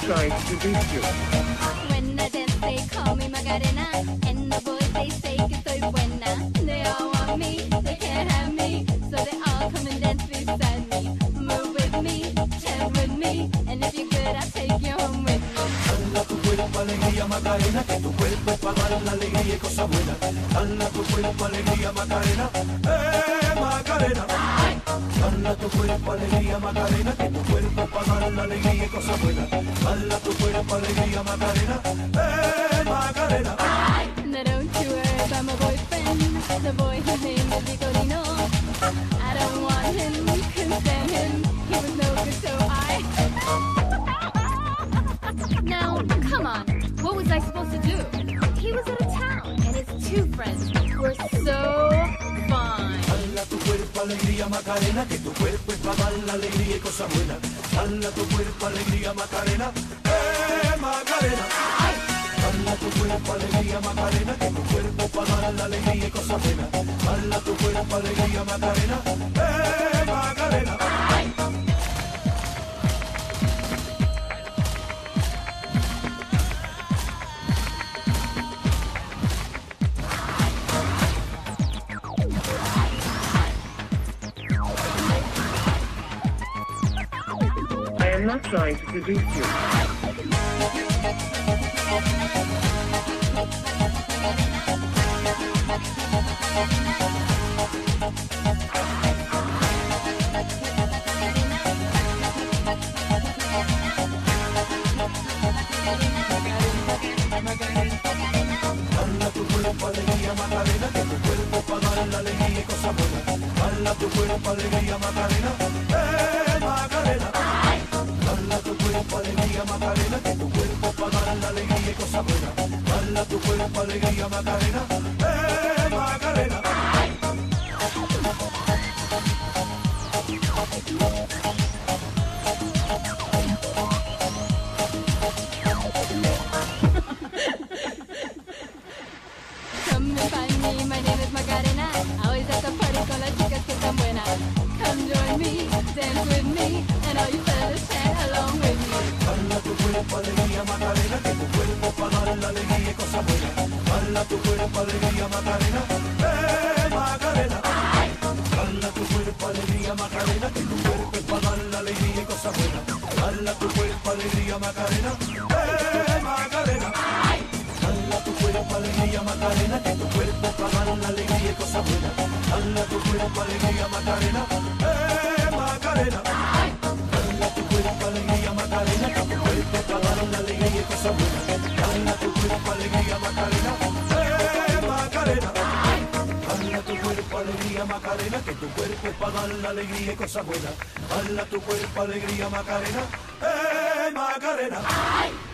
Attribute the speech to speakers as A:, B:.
A: trying to seduce you.
B: When I dance, they call me Macarena, and the boys they say que soy buena. They all want me, they can't have me, so they all come and dance beside me. Move with me, chant with me, and if you're good, I'll take you home with me.
C: Dala tu cuerpo alegría Macarena, que tu cuerpo es para dar la alegría y cosas buenas. Dala tu cuerpo alegría Macarena, Macarena. Dala tu cuerpo alegría Macarena, que tu cuerpo es para dar la alegría y cosas buenas. Dala tu cuerpo alegría Macarena, Macarena.
B: Now don't you worry about my boyfriend, the boy his name is Nicolino. I don't want him, couldn't stand him, he was no good so Now, come on, what was I supposed to do? He was out of town, and his two friends were so fine.
C: Dala tu cuerpo alegría Macarena, que tu cuerpo es para dar la alegría y cosas buenas. Dala tu cuerpo alegría Macarena, Macarena. Dala tu cuerpo alegría Macarena, que tu cuerpo para dar la alegría y cosas buenas. Dala tu cuerpo alegría Macarena, Macarena.
A: I am not trying to seduce you.
C: Dala tu cuerpo alegría Macarena, que tu cuerpo para dar la alegría y cosas buenas. Dala tu cuerpo alegría Macarena, Macarena. Dala tu cuerpo alegría Macarena, que tu cuerpo para dar la alegría y cosas buenas. Dala tu cuerpo alegría Macarena, Macarena.
B: Come and find me, my name is Macarena. Always at the party con las chicas que están buenas. Come join me, dance with me, and all you fellas chant along with me.
C: Dala tu cuerpo alegría Macarena, que tu cuerpo para dar la alegría y cosas buenas. Dala tu cuerpo alegría Macarena, Macarena. Dala tu cuerpo alegría Macarena, que tu cuerpo es para dar la alegría y cosas buenas. Dala tu cuerpo alegría Macarena, Macarena. Dala tu cuerpo alegría Macarena, que tu cuerpo es para dar la alegría y cosas buenas. Dala tu cuerpo alegría Macarena, Macarena. Dala tu cuerpo alegría Macarena, que tu cuerpo es para dar la alegría y cosas buenas. Dala tu cuerpo alegría Macarena, Macarena. Dala tu cuerpo alegría Macarena, que tu cuerpo es para dar la alegría y cosas buenas. Dala tu cuerpo alegría Macarena, Macarena.